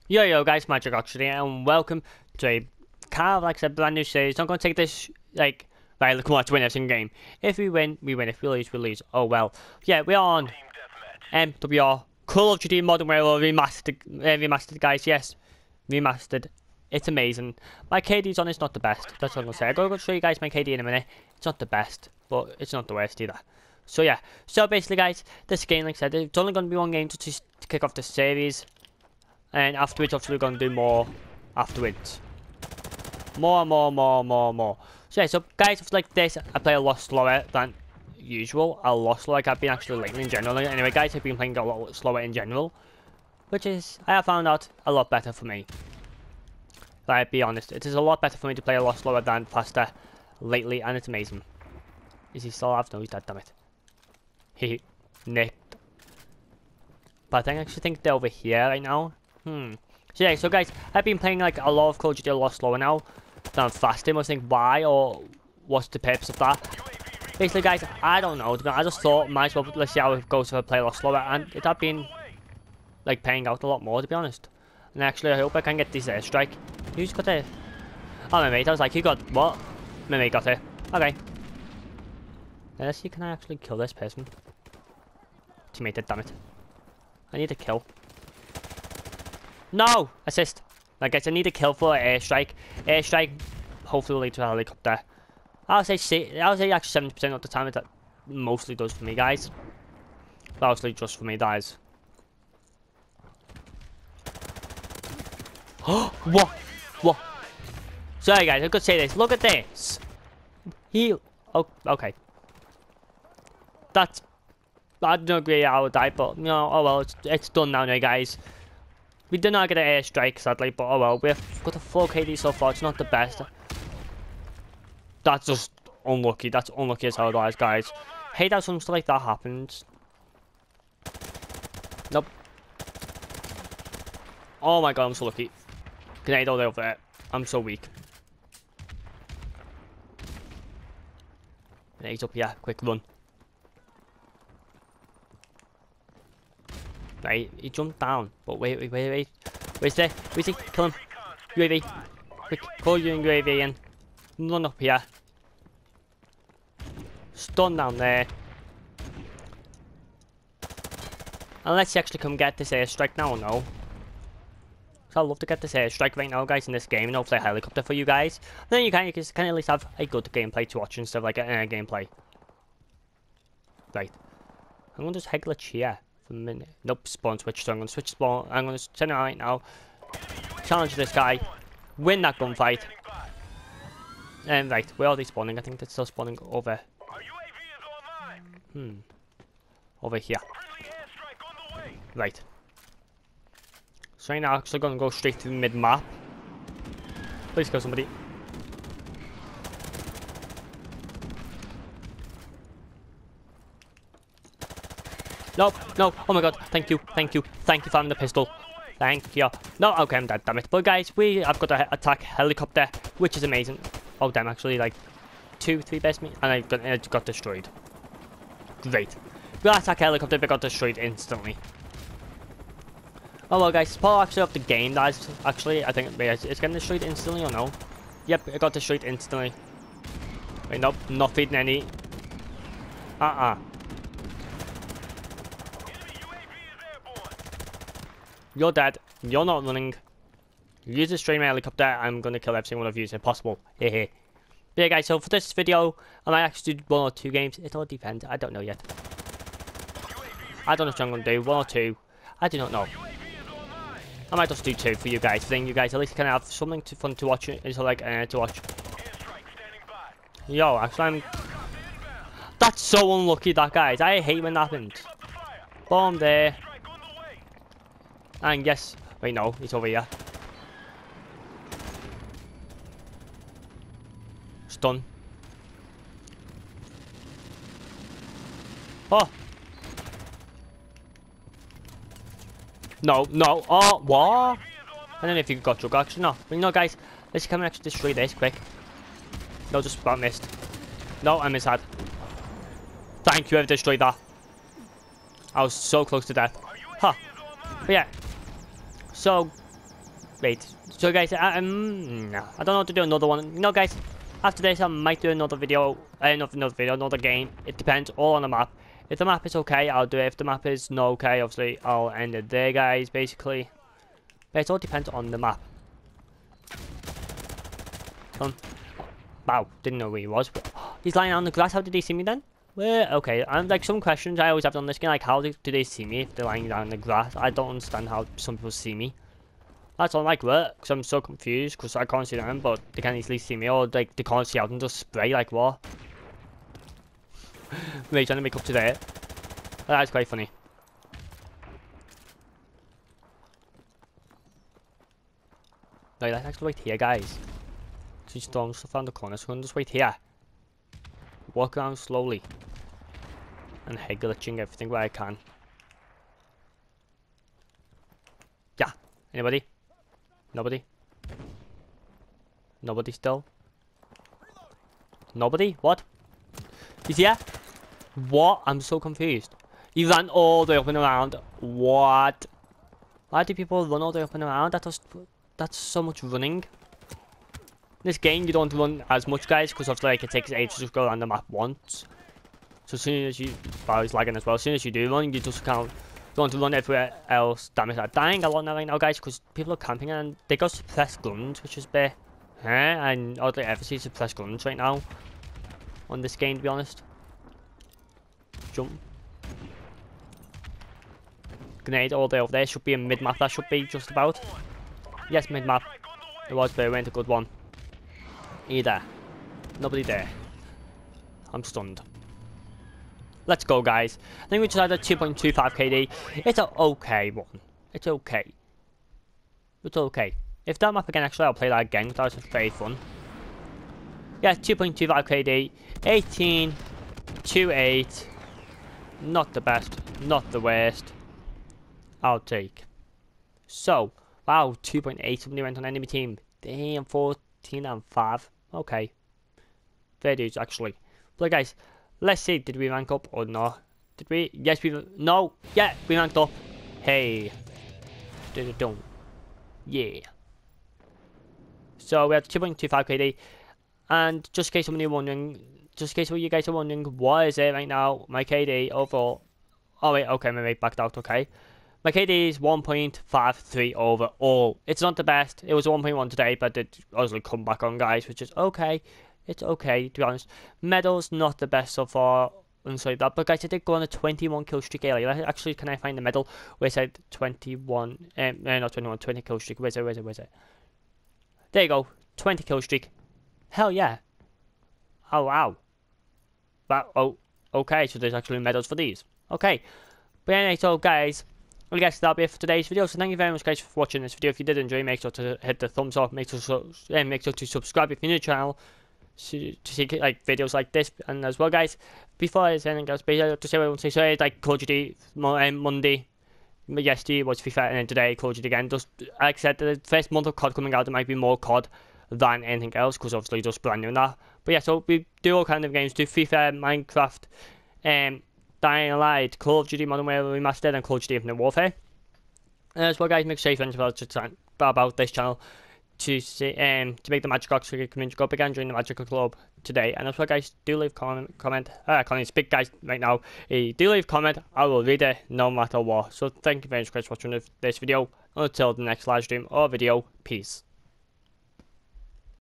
Yo guys, Magic Oxford here, and welcome to a kind of like I said, brand new series. I'm going to take this like, right, look, let's win every single game. If we win, we win. If we lose, we lose. Oh well. Yeah, we're on MWR Call of Duty Modern Warfare remastered, guys. Yes, remastered. It's amazing. My KD's on, it's not the best. That's what I'm going to say. I'm going to show you guys my KD in a minute. It's not the best, but it's not the worst either. So yeah, so basically guys, this game, like I said, it's only going to be one game to kick off the series. And afterwards, obviously, we're going to do more afterwards. More. So yeah, so guys, like this, I play a lot slower than usual. A lot slower, like I've been actually lately in general. Anyway, guys, I've been playing a lot slower in general. Which is, I have found out, a lot better for me. I'll be honest, it is a lot better for me to play a lot slower than faster lately, and it's amazing. Is he still alive? No, he's dead, damn it. He nicked. But I actually think they're over here right now. So yeah, so guys, I've been playing like a lot of Call of Duty a lot slower now than faster. I think why, or what's the purpose of that? Basically, guys, I don't know. I just thought might as well let's see how it goes if I play a lot slower, and it had been like paying out a lot more, to be honest. And actually, I hope I can get this airstrike. Who's got it? Oh, my mate. I was like, you got what? My mate got it. Okay. Let's see, can I actually kill this person? Teammate, damn it. I need a kill. No! Assist. I guess I need a kill for an airstrike. Airstrike hopefully will lead to a helicopter. I'll say actually 70% of the time it mostly does for me, guys. Mostly just for me, guys. What? What? Sorry, guys, I could say this. Look at this. Oh, okay. That's... I don't agree I would die, but, you know, oh well, it's done now, guys. We did not get an airstrike, sadly, but oh well, we've got a 4 KD so far, it's not the best. That's just unlucky, that's unlucky as hell, guys. Hate how something like that happens. Nope. Oh my god, I'm so lucky. Grenade all the way over there. I'm so weak. Grenade's up here, quick run. Right, he jumped down, but wait. Where's he? Kill him. UAV. Quick, call you in UAV in. Run up here. Stun down there. And let's actually come get this airstrike now or no. So I'd love to get this airstrike right now, guys, in this game, and hopefully a helicopter for you guys. And then you can at least have a good gameplay to watch instead of like a gameplay. Right. I'm going to just head glitch here. For a minute. Nope, spawn switch, so I'm going to switch spawn. I'm going to turn it right now. Challenge this guy. Win that gunfight. And right, where are they spawning? I think they're still spawning over. Over here. Right. So right now I'm actually going to go straight to the mid-map. Please kill somebody. No, oh my god, thank you for having the pistol. Thank you. No, okay, I'm dead, damn it. But guys, I've got to attack helicopter, which is amazing. Oh damn, actually like 2-3 best me, and I got destroyed. Great. We'll attack helicopter, but got destroyed instantly. Oh well guys, it's part actually of the game, guys. Actually, I think it's getting destroyed instantly or no? Yep, it got destroyed instantly. Wait, nope, not feeding any. You're dead. You're not running. Use a stream helicopter. I'm gonna kill every single one of you if possible. Hehe. But yeah, guys. So for this video, I might actually do 1 or 2 games. It all depends. I don't know yet. I don't know what I'm gonna do. 1 or 2. I do not know. I might just do 2 for you guys. Then you guys at least can have something fun to watch. So like to watch. Yo, actually, that's so unlucky, that guys. I hate when that happens. Bomb there. And yes, wait, no, it's over here. Stun. Oh. No, oh, what? I don't know if you got drug, actually, no. But you know, guys, let's come and actually destroy this quick. No, just about missed. No, I misheard. Thank you, I've destroyed that. I was so close to death. Huh. But yeah. So, wait. So guys, I don't know how to do another one. You know, guys, after this I might do another video, another game. It depends all on the map. If the map is okay, I'll do it. If the map is not okay, obviously I'll end it there, guys. Basically, but it all depends on the map. Wow, didn't know where he was. He's lying on the grass. How did he see me then? Well, okay, and like some questions I always have on this game, like how do they see me if they're lying down in the grass? I don't understand how some people see me. That's on like work, because I'm so confused, because I can't see them, but they can easily see me, or like they can't see out and just spray, like what? Maybe trying to make up to that. That's quite funny. Right, let's actually wait here, guys. She's throwing stuff around the corner, so I'm gonna just wait here. Walk around slowly. And head glitching everything where I can. Yeah. Anybody? Nobody? Nobody still? Nobody? What? He's here? What? I'm so confused. He ran all the way up and around. What? Why do people run all the way up and around? That's so much running. In this game, you don't run as much, guys, because obviously like, it takes ages to just go around the map once. So as soon as you... Well, he's lagging as well. As soon as you do run, you just can't... Don't run everywhere else. Damn it, I'm dying a lot now right now, guys, because people are camping and they got suppressed guns, which is a bit... And I don't ever see suppressed guns right now on this game, to be honest. Jump. Grenade all the way over there. Should be a mid-map, that should be just about. Yes, mid-map. It was, but it went a good one. Either. Nobody there. I'm stunned. Let's go, guys. I think we just had a 2.25 KD. It's an okay one. It's okay. It's okay. If that map again, actually, I'll play that again. That was very fun. Yeah, 2.25 KD. 18. 2.8. Not the best. Not the worst. I'll take. So, wow, 2.8. Somebody went on enemy team. Damn, 14 and 5. Okay. Fair dues, actually. But guys, let's see. Did we rank up or not? Did we? Yes, we... No. Yeah, we ranked up. Hey. Dun. Yeah. So we have 2.25 KD. And just in case somebody wondering... Just in case you guys are wondering, what is it right now? My KD overall... Oh wait, okay, my mate backed out, okay. My KD is 1.53 overall. It's not the best. It was 1.1 today, but it obviously come back on, guys, which is okay. It's okay, to be honest. Medal's not the best so far, and so that. But guys, I did go on a 21 kill streak earlier. Actually, can I find the medal? Where's it? 21? Not 21. 20 kill streak. Where's it? There you go. 20 kill streak. Hell yeah. Oh wow. But oh, okay. So there's actually medals for these. Okay. But anyway, so guys. Well, I guess that'll be it for today's video. So thank you very much, guys, for watching this video. If you did enjoy, make sure to hit the thumbs up. Make sure to subscribe if you're new to the channel to see like videos like this. And as well, guys, before I say anything else, to say what I want to say, sorry, like Call of Duty Monday, yesterday was FIFA, and then today Call of Duty again. Just like I said, the first month of COD coming out, there might be more COD than anything else because obviously just brand new and that. But yeah, so we do all kinds of games. Do FIFA, Minecraft, Dying Light, Call of Duty Modern Warfare Remastered, and Call of Duty Infinite Warfare. And as well, guys, make sure you friends about this channel to see, to make the Magic Ox community go up again, join the Magical Club today. And as well, guys, do leave comment. I can't even speak, guys, right now. Do leave comment. I will read it no matter what. So thank you very much, guys, for watching this video. Until the next live stream or video, peace.